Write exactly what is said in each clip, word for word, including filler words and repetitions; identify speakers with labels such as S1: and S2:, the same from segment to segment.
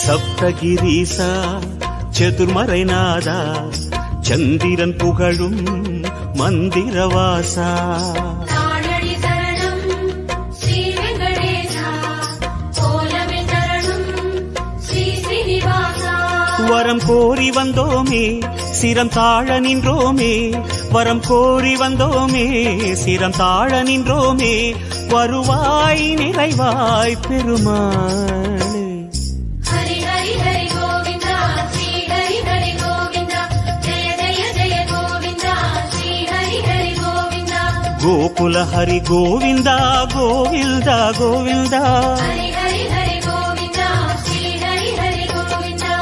S1: சப்தகிரீசா சதுர்மறைநாதா சந்திரன் புகழும் மந்திரவாசா வரம் கோரி வந்தோமே சிரம் தாழ நின்றோமே வரம் கோரி வந்தோமே சிரம் தாழ நின்றோமே வருவாய் நிறைவாய் பெருமாளே.
S2: ஹரி ஹரி ஹரி கோவிந்தா ஸ்ரீ ஹரி ஹரி கோவிந்தா ஜெய ஜெய ஜெய கோவிந்தா ஸ்ரீ ஹரி ஹரி கோவிந்தா
S1: கோகுல ஹரி கோவிந்தா கோவிந்தா கோவிந்தா
S2: ஹரி ஹரி ஹரி கோவிந்தா ஸ்ரீ ஹரி ஹரி கோவிந்தா.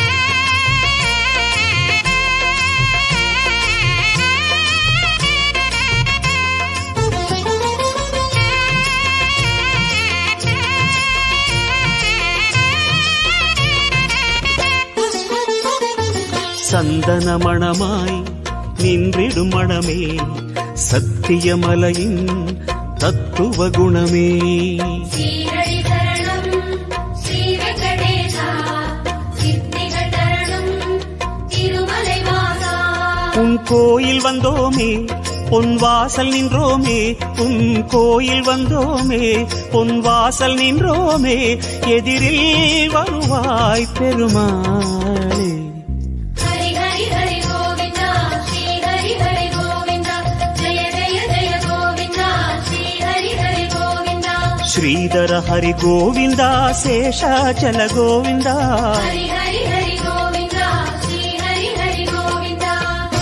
S1: சந்தன மணமாய் நின்றிடும் மணமே சத்தியமலையின் தத்துவ குணமே.
S2: ஸ்ரீஹரி சரணம் ஸ்ரீ வெங்கடேசா சித்திகள் தரணும் திருமலை வாசா.
S1: உன் கோயில் வந்தோமே பொன் வாசல் நின்றோமே உன் கோயில் வந்தோமே பொன் வாசல் நின்றோமே எதிரில் வருவாய் பெருமாளே.
S2: ஹரி ஹரி ஹரி கோவிந்தா ஸ்ரீ ஹரி ஹரி கோவிந்தா ஜெய ஜெய ஜெய கோவிந்தா ஸ்ரீ ஹரி ஹரி கோவிந்தா.
S1: ஸ்ரீதர ஹரி கோவிந்தா சேஷாச்சல கோவிந்தா
S2: ஹரி ஹரி ஹரி கோவிந்தா ஸ்ரீ ஹரி ஹரி கோவிந்தா.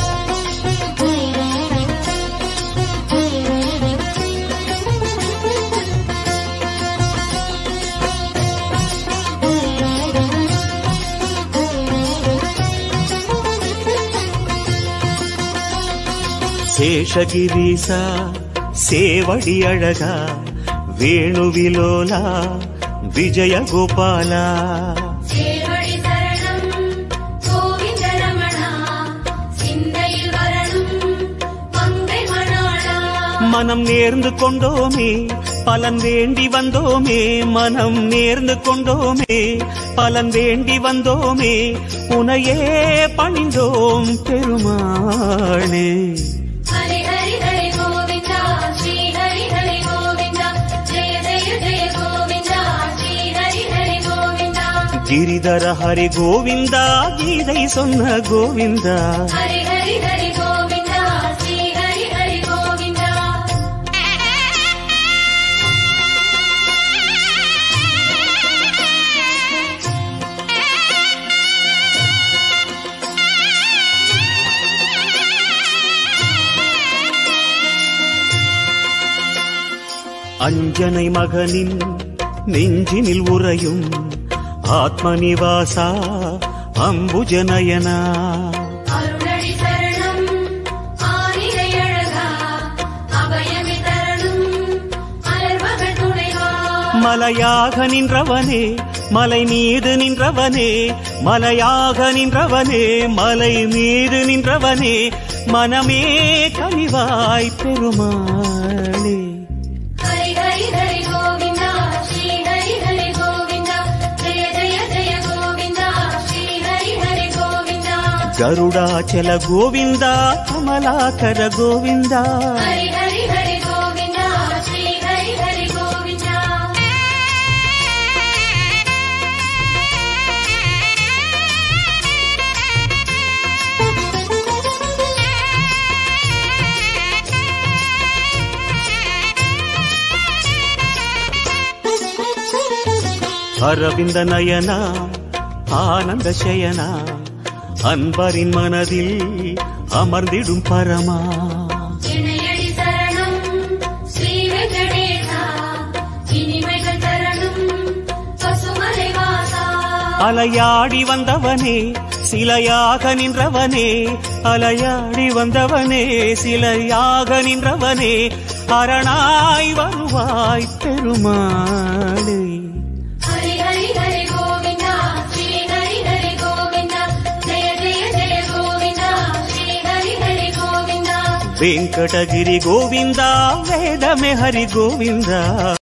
S1: சேஷகிரீசா சேவடி அழகா வேணுவிலோலா விஜய கோபாலா.
S2: சேவடி சரணம் கோவிந்த ரமணா சிந்தையில் வரணும் மங்கை மணாளா.
S1: மனம் நேர்ந்து கொண்டோமே பலன் வேண்டி வந்தோமே மனம் நேர்ந்து கொண்டோமே பலன் வேண்டி வந்தோமே உனையே பணிந்தோம் பெருமாளே.
S2: ஹரி ஹரி ஹரி கோவிந்தா ஸ்ரீ ஹரி ஹரி கோவிந்தா ஜெய ஜெய ஜெய கோவிந்தா ஸ்ரீ ஹரி ஹரி கோவிந்தா.
S1: கிரிதர ஹரி கோவிந்தா கீதை சொன்ன கோவிந்தா.
S2: ஹரி ஹரி ஹரி கோவிந்தா ஸ்ரீ ஹரி ஹரி கோவிந்தா.
S1: அஞ்சனை மகனின் நெஞ்சினில் உறையும் ஆத்மநிவாசா அம்புஜநயனா.
S2: அருணடி சரணம் ஆனிரை அழகா அபயமி தரணும் அலர்வகள் துணைவா.
S1: மலையாக நின்றவனே மலை மீது நின்றவனே மலையாக நின்றவனே மலை மீது நின்றவனே மனமே கனிவாய் பெருமாளே.
S2: ஹரி ஹரி ஹரி கோவிந்தா ஸ்ரீ ஹரி ஹரி கோவிந்தா ஜெய ஜெய ஜெய கோவிந்தா ஸ்ரீ ஹரி ஹரி கோவிந்தா.
S1: கருடாச்சல கோவிந்தா கமலாகர கோவிந்தா.
S2: ஹரி ஹரி ஹரி கோவிந்தா ஸ்ரீ ஹரி ஹரி கோவிந்தா.
S1: அரவிந்த நயனா ஆனந்த சயனா அன்பரின் மனதில் அமர்ந்திடும் பரமா.
S2: இணையடி சரணம் ஸ்ரீ வெங்கடேசா இனிமைகள் தரணும் பசுமலை வாசா.
S1: அலையாடி வந்தவனே சிலையாக நின்றவனே அலையாடி வந்தவனே சிலையாக நின்றவனே அரணாய் வருவாய் பெருமாளே.
S2: ஹரி ஹரி ஹரி கோவிந்தா ஸ்ரீ ஹரி ஹரி கோவிந்தா ஜெய ஜெய ஜெய கோவிந்தா ஸ்ரீ ஹரி ஹரி கோவிந்தா.
S1: வெங்கடகிரி கோவிந்தா வேதமே ஹரி கோவிந்தா.